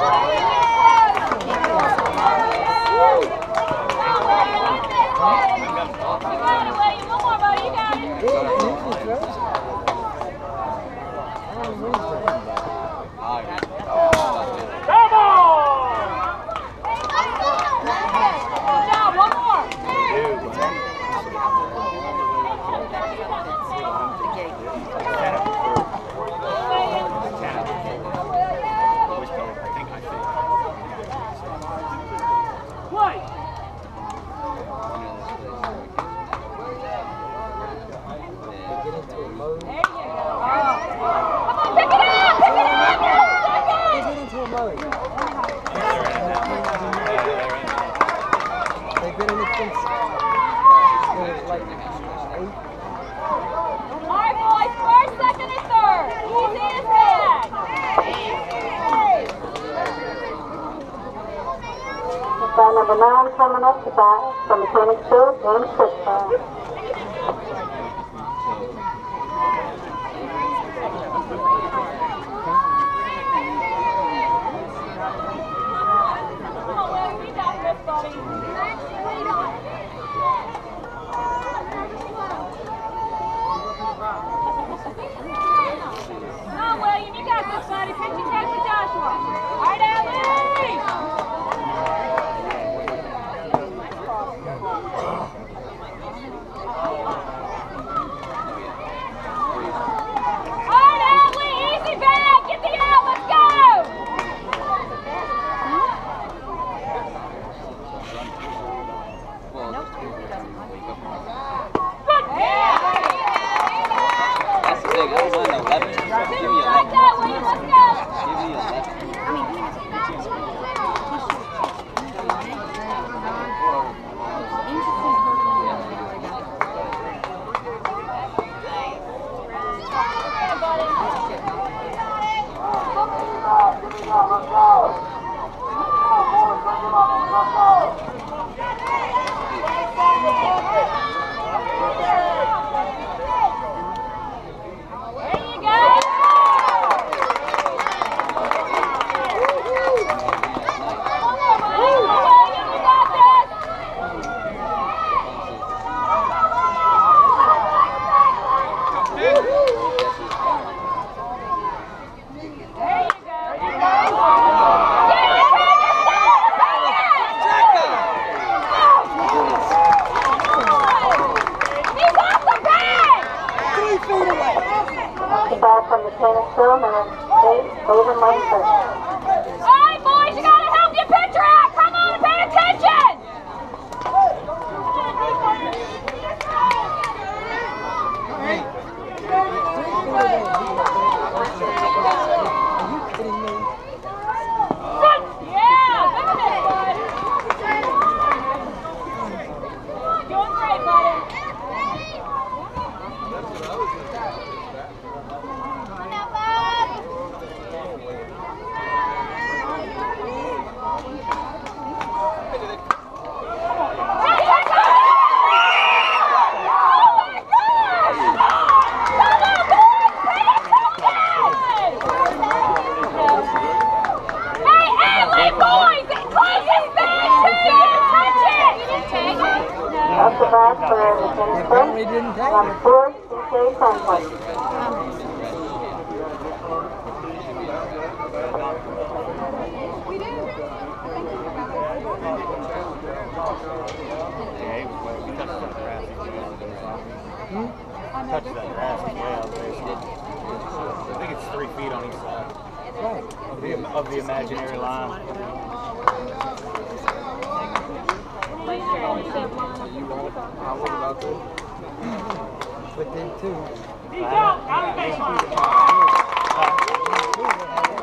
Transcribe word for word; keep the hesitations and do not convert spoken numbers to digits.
Number nine coming up to bat from Mechanicsville, James Christopher. From Mechanicsville, number eight, Golden Lane First. All right, boys, you gotta help your pitcher out. Come on and pay attention. Yeah, look at this, bud. Doing great, buddy. Up the bat for Mechanicsville, number four, C K Franklin. Touch that grass way out there. I think it's three feet on each side of the, of the imaginary line. You won't. I was about to. But then too. He's out. Out of baseline.